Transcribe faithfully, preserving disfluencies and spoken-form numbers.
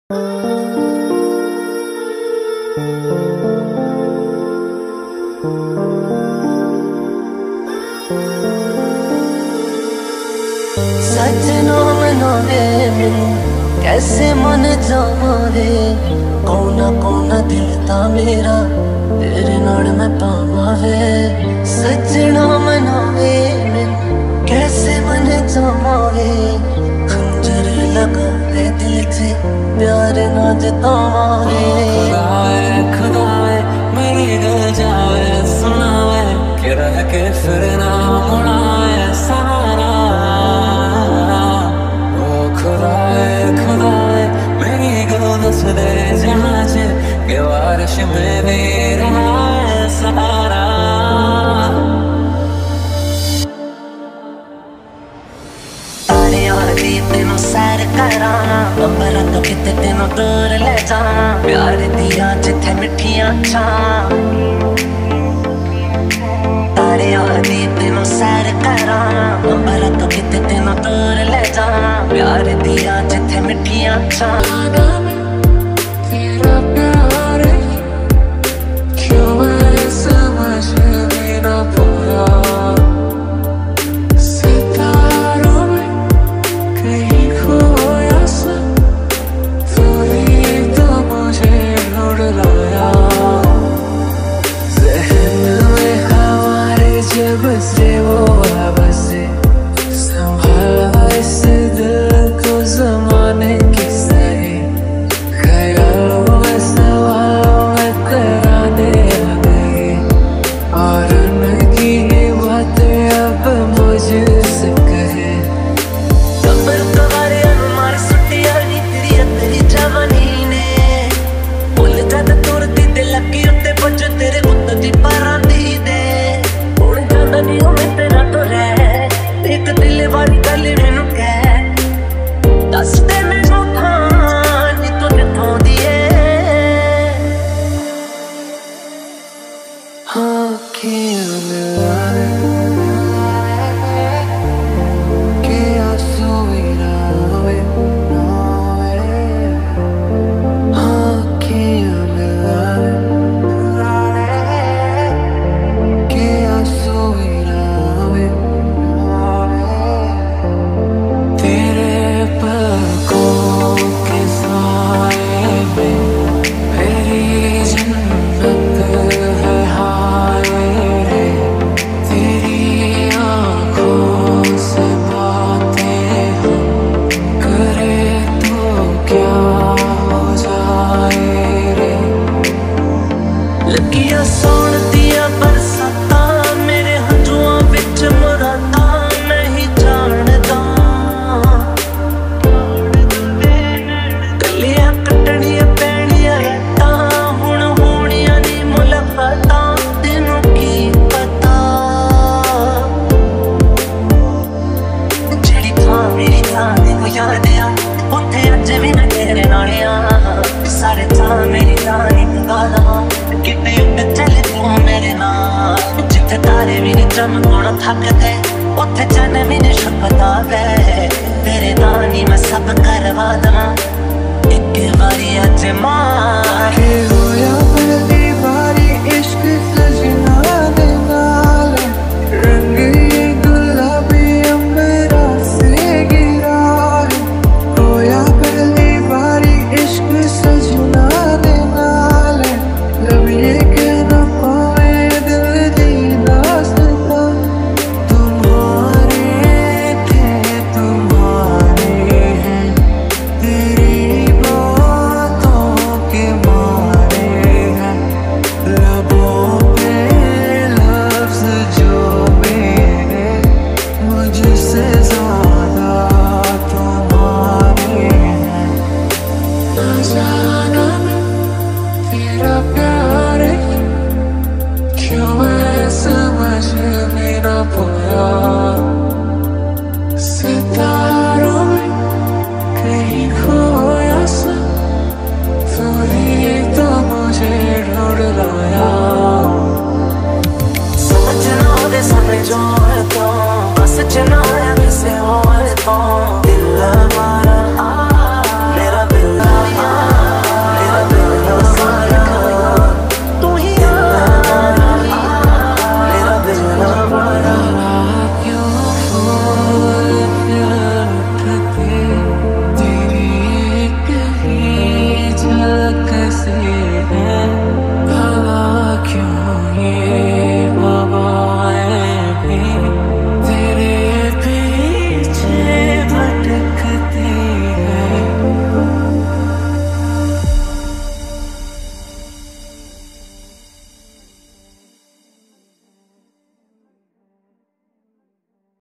सजना मनावे मैनू कैसे मन जावे, कौना कौना दिल ता मेरा तेरे नाल मैं पावे। सजना मनावे मैनू कैसे मन जावे, खंजर लगा दे दिल से प्यार ना जतावे। खुदाए खुदाए मेरी गल जावे सुनावे कि रह के फिर ना मुड़ाए सहारा। ओ खुदाए खुदाए मेरी गल दस दे जहाँ च कि बारिश में भी रहा है सहारा। तेनों सैर करा अंबरा तो किते तेनों दूर ले जा, प्यार दिया जिथे मिठियां छां। तारे आदि तेनों सैर करा अंबरा तो किते तेनों दूर ले जा, प्यार दिया जिथे मिठियां छां। बसे वो बसे संभाला इस दिल को ज़माने की सही, ख्यालों में सवालों में तराने आ गए और उनकी बातें अब मुझसे कहे। कबर कवारे अनुमार सुटिया नी तेरी तेरी जवानी ने बोल जद तुरती ते लगी उत्ते बज तेरे उत्ते दी पारा दी दे। नहीं हो मैं तेरा तो रह एक दिल वाली गल मैनू कह दस दे मैनू थां नी तू कित्थों दी है। हाँ अखियां मिलावे के आंसू भी ना आवे, हाँ अखियां मिलावे के आंसू भी ना आवे। तेरे पलकों के साए में मेरी जन्नत है हाय रे, तेरी आँखों से बातें हम करे तो क्या हो जाए रे। लगिया सौण दिया बरसाता मेरे हंझुआं विच मुरादा नहीं जानदा, गलियां कट्टणियां पैणियां रातां हुण होणियां नी मुलाकातां तैनूं की पता। जेड़ी थां मेरी थां तैनूं याद आ उत्थे अज भी मैं तेरे नाल आ, सारे थां मेरी थां नी भुला किते उठ चल तू मेरे नाल, जिथे तारे भी नहीं चमकण थकदे उत्थे चन्न भी नहीं छुपदा वे। तेरे नाल ही मैं सब करवा दवां एक बारी अज मार के होया पहली बारी इश्क सजना दे नाल, रंग ये गुलाबी अंबरा से गिरा है। होया पहली बारी इश्क सजना दे नाल, लब ये कहना पावे दिल दी दास्तां। तुम्हारे थे तुम्हारे हैं तेरी बातों के मारे हैं, लबों पे लफ्ज़ जो मेरे मुझसे ज़्यादा तुम्हारे हैं।